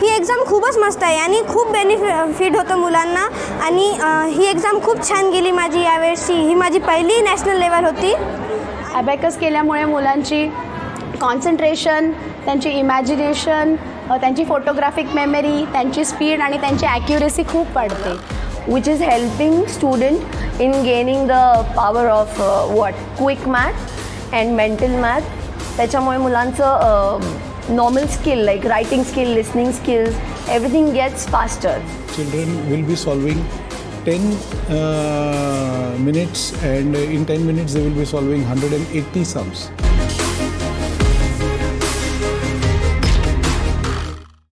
ही exam खूपच मस्त आहे आणि खूप बेनिफिट होतं मुलांना आणि ही एक्झाम खूप छान गेली माझी यावेळेसची. ही माझी पहिली नॅशनल लेवल होती. ॲबॅकस केल्यामुळे मुलांची कॉन्सन्ट्रेशन, त्यांची इमॅजिनेशन, त्यांची फोटोग्राफिक मेमरी, त्यांची स्पीड आणि त्यांची ॲक्युरेसी खूप वाढते. which is helping student in gaining the power of quick math and mental math. त्याच्यामुळे मुलांचं normal skill like writing skill, listening skills, everything gets faster. Children will be solving 10 minutes and in 10 minutes they will be solving 180 sums.